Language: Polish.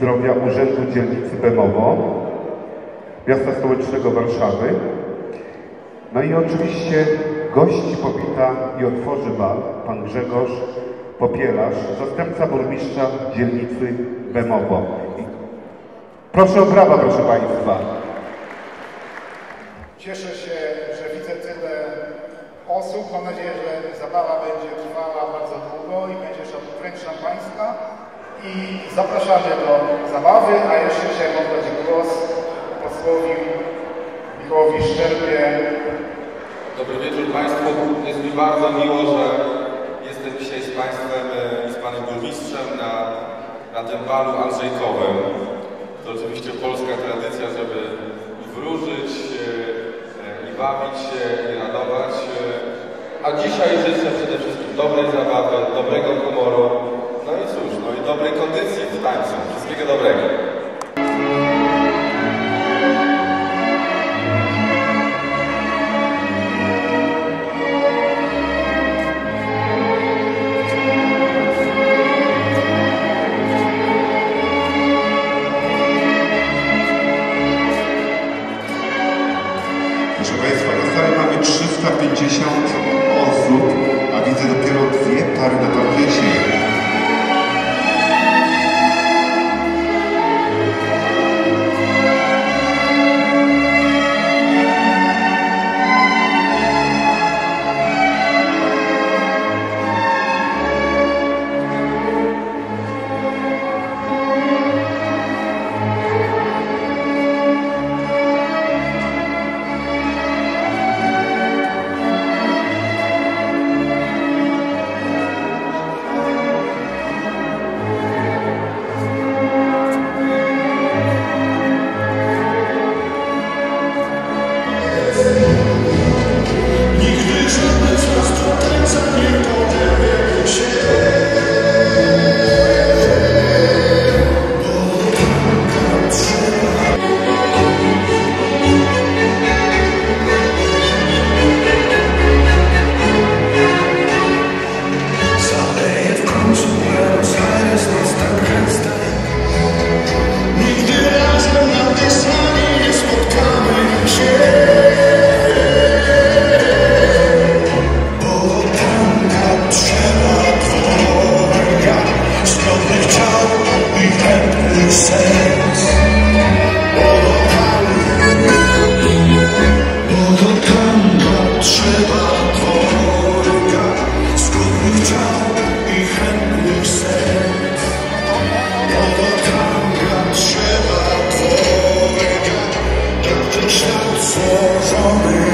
Zdrowia Urzędu Dzielnicy Bemowo, miasta stołecznego Warszawy. No i oczywiście gości powita i otworzy bal pan Grzegorz Popielarz, zastępca burmistrza dzielnicy Bemowo. Proszę o brawa, proszę państwa. Cieszę się, że widzę tyle osób. Mam nadzieję, że zabawa będzie trwała bardzo długo i będzie wręcz szampańska. I zapraszamy do zabawy, a jeszcze chciałem oddać głos posłowi Michałowi Szczerbie. Dobry wieczór Państwu. Jest mi bardzo miło, że jestem dzisiaj z Państwem i z Panem Burmistrzem na tym balu andrzejkowym. To oczywiście polska tradycja, żeby wróżyć i bawić się i radować. A dzisiaj życzę przede wszystkim dobrej zabawy, dobrego humoru, no i cóż, no i dobrej kondycji w tańcu. Wszystkiego dobrego. Proszę Państwa, na sali mamy 350 osób, a widzę dopiero 2 pary na parkiecie. Złożony